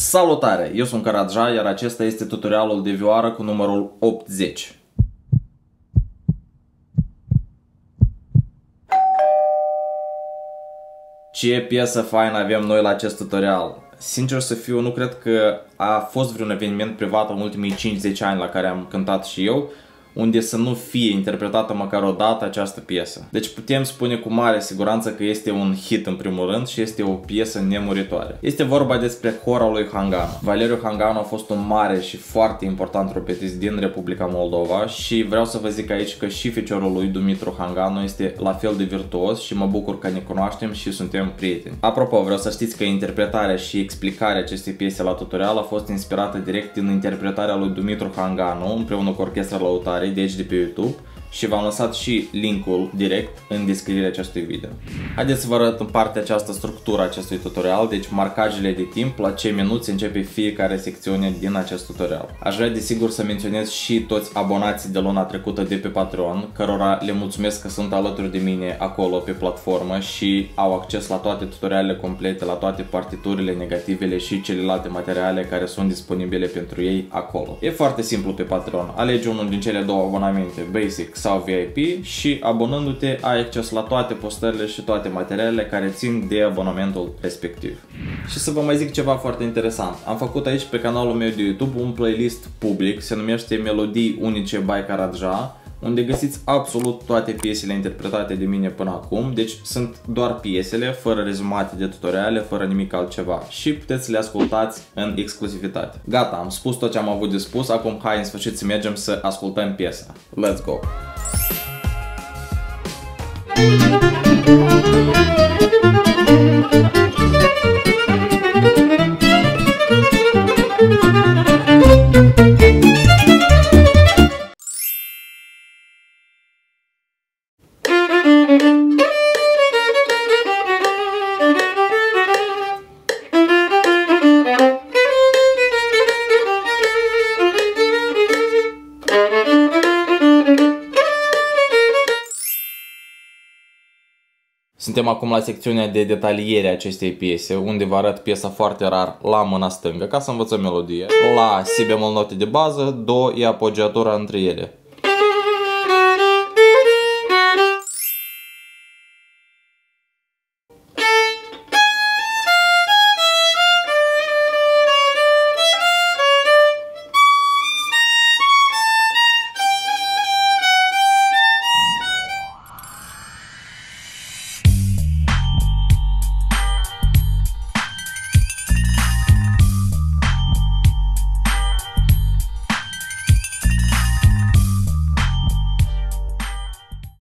Salutare! Eu sunt Karadja, iar acesta este tutorialul de vioară cu numărul 80. Ce piesă faină avem noi la acest tutorial! Sincer să fiu, nu cred că a fost vreun eveniment privat în ultimii 5-10 ani la care am cântat și eu, unde să nu fie interpretată măcar o dată această piesă. Deci putem spune cu mare siguranță că este un hit în primul rând și este o piesă nemuritoare. Este vorba despre Hora lui Hanganu. Valeriu Hanganu a fost un mare și foarte important trompetist din Republica Moldova și vreau să vă zic aici că și feciorul lui Dumitru Hanganu este la fel de virtuos și mă bucur că ne cunoaștem și suntem prieteni. Apropo, vreau să știți că interpretarea și explicarea acestei piese la tutorial a fost inspirată direct din interpretarea lui Dumitru Hanganu împreună cu orchestra Lăutare de aici de pe YouTube și v-am lăsat și linkul direct în descrierea acestui video. Haideți să vă arăt în partea aceasta structura acestui tutorial, deci marcajele de timp, la ce minut se începe fiecare secțiune din acest tutorial. Aș vrea desigur să menționez și toți abonații de luna trecută de pe Patreon, cărora le mulțumesc că sunt alături de mine acolo pe platformă și au acces la toate tutorialele complete, la toate partiturile, negativele și celelalte materiale care sunt disponibile pentru ei acolo. E foarte simplu pe Patreon, alegi unul din cele două abonamente, Basic sau VIP, și abonându-te ai acces la toate postările și toate materialele care țin de abonamentul respectiv. Și să vă mai zic ceva foarte interesant. Am făcut aici pe canalul meu de YouTube un playlist public, se numește Melodii Unice by Karadja, unde găsiți absolut toate piesele interpretate de mine până acum, deci sunt doar piesele, fără rezumate de tutoriale, fără nimic altceva și puteți să le ascultați în exclusivitate. Gata, am spus tot ce am avut de spus, acum hai în sfârșit să mergem să ascultăm piesa. Let's go! Suntem acum la secțiunea de detaliere a acestei piese, unde vă arăt piesa foarte rar la mâna stângă, ca să învățăm melodie. La si bemol note de bază, do e apogiatura între ele.